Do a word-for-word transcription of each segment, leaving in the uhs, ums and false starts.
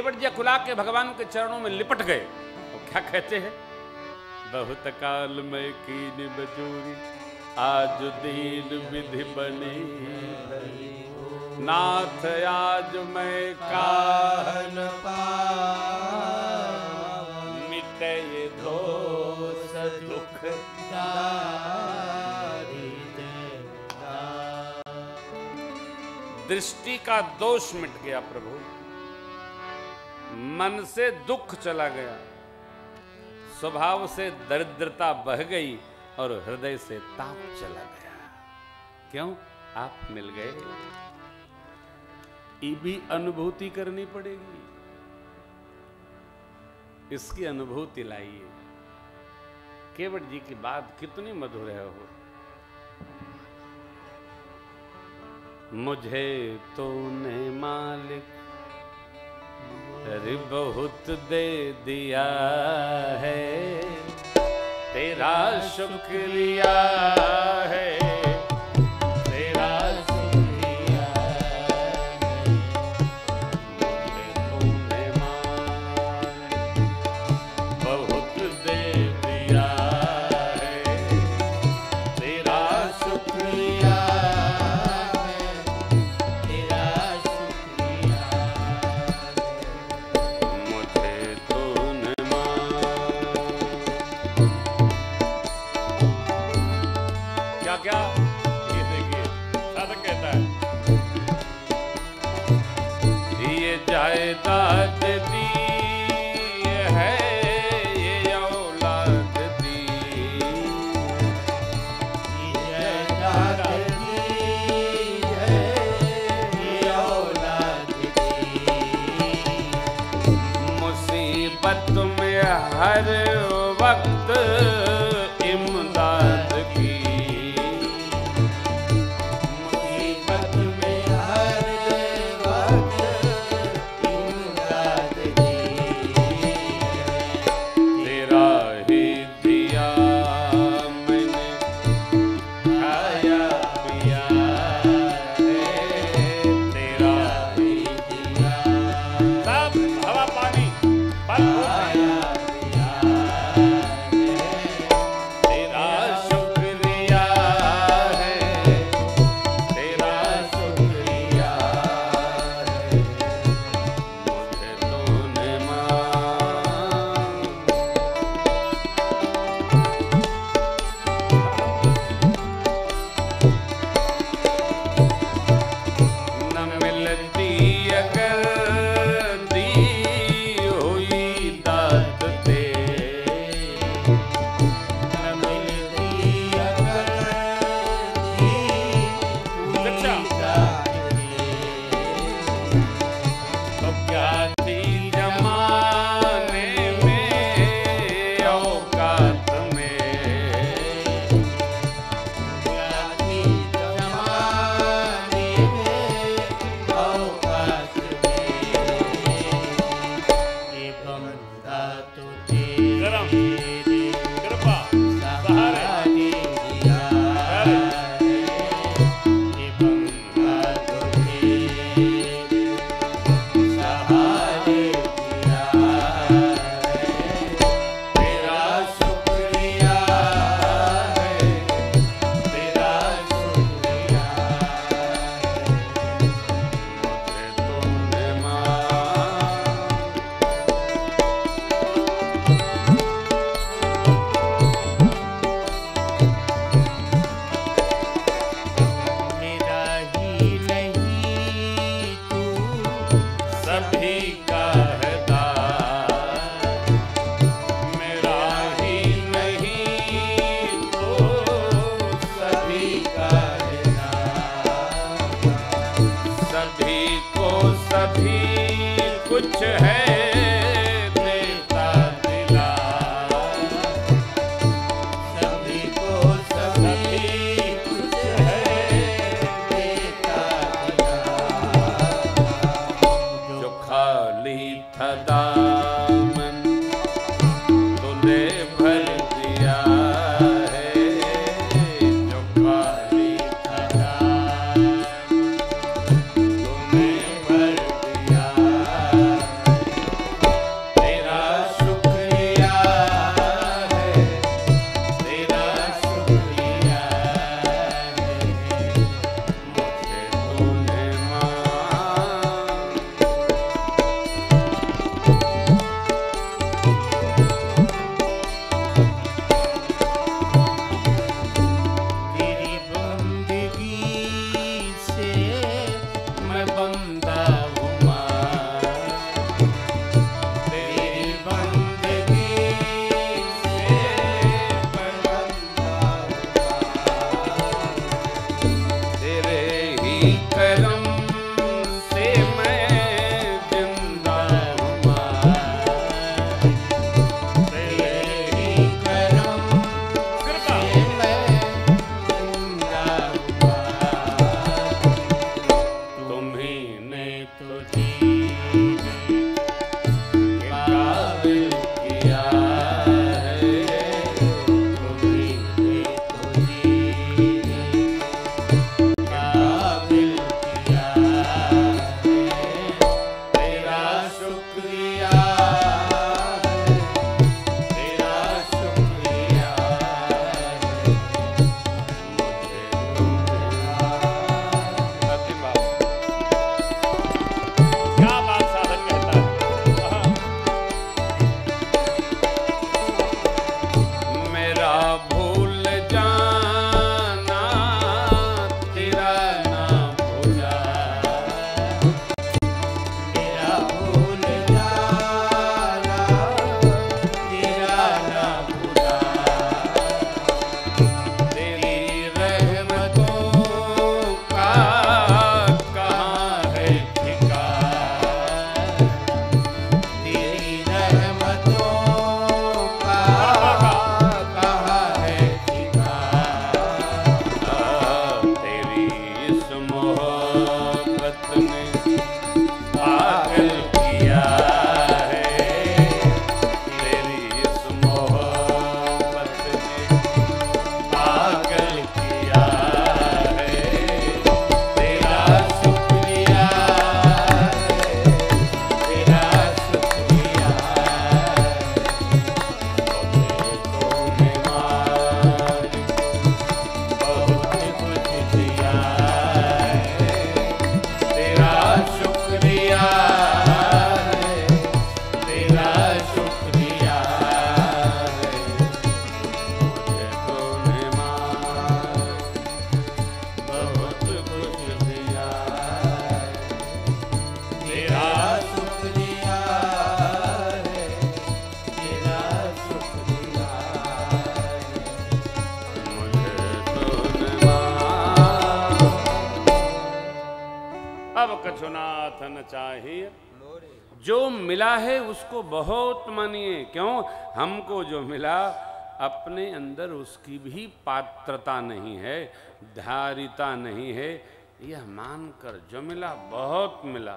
केवट जी खुला के भगवान के चरणों में लिपट गए और क्या कहते हैं, बहुत काल में कीन बजूरी आज दीन विधि बनी, नाथ आज मैं काहन मिटे ये दोष दुख दृष्टि का दोष मिट गया प्रभु, मन से दुख चला गया, स्वभाव से दरिद्रता बह गई और हृदय से ताप चला गया। क्यों? आप मिल गए। ये भी अनुभूति करनी पड़ेगी, इसकी अनुभूति लाइए। केवट जी की बात कितनी मधुर है हो। मुझे तूने मालिक अरे बहुत दे दिया है, तेरा शुक्रिया है, तेरा शुक्रिया है। मुझे तूने मालिक बहुत दे दिया है, तेरा शुक्रिया क्या? ये देखिए साधक कहता है, ये जायदाद दी है, ये औलाद दी, ये जायदाद दी है, ये औलाद दी, मुसीबत में हर वक्त इमदाद की, कछुनाथ न चाहिए, जो मिला है उसको बहुत मानिए, क्यों? हमको जो मिला अपने अंदर उसकी भी पात्रता नहीं है, धारिता नहीं है, यह मानकर जो मिला बहुत मिला।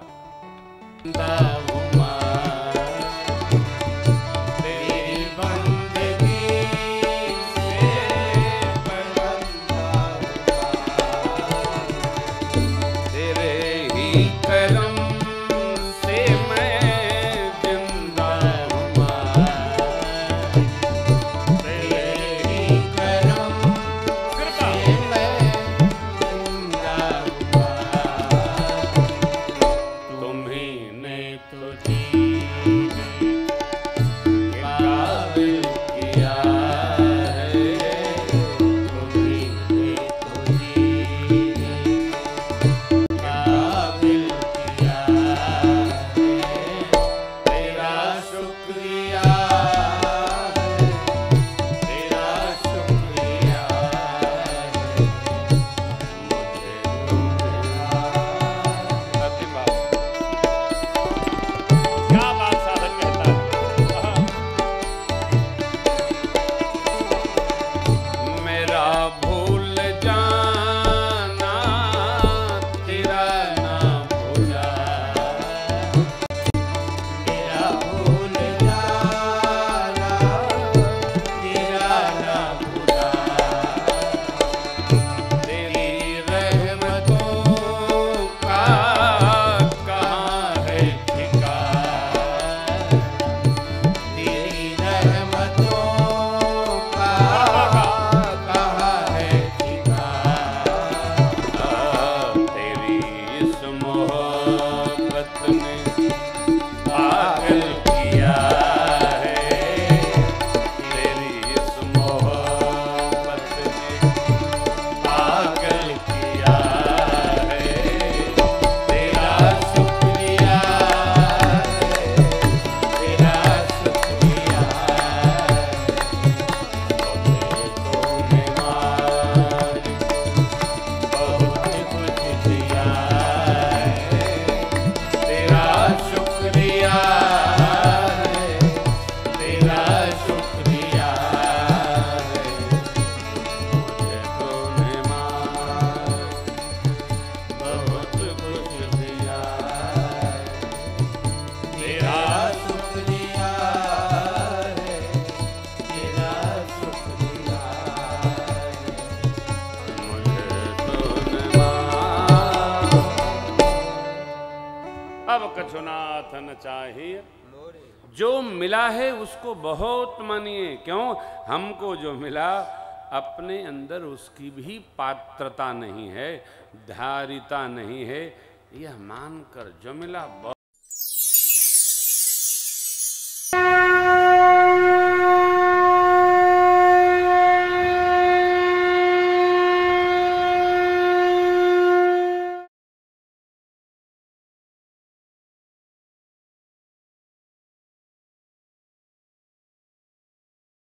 कछुनाथ न चाहिए, जो मिला है उसको बहुत मानिए, क्यों? हमको जो मिला अपने अंदर उसकी भी पात्रता नहीं है, धारिता नहीं है, यह मानकर जो मिला